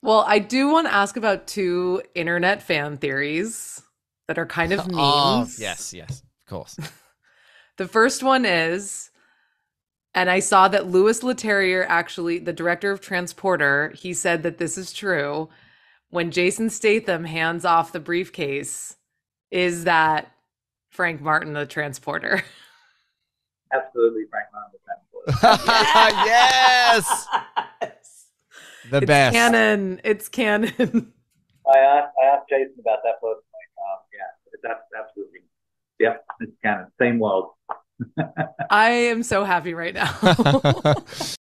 Well, I do want to ask about two internet fan theories that are kind of Oh, memes. yes, yes, of course. The first one is, and I saw that Louis Leterrier, actually, the director of Transporter, he said that this is true. When Jason Statham hands off the briefcase, is that Frank Martin, the transporter? Absolutely, Frank Martin was Yes, Yes! the It's best. canon. It's canon. I asked Jason about that personally. Yeah, that's absolutely. Yep, it's canon. Same world. I am so happy right now.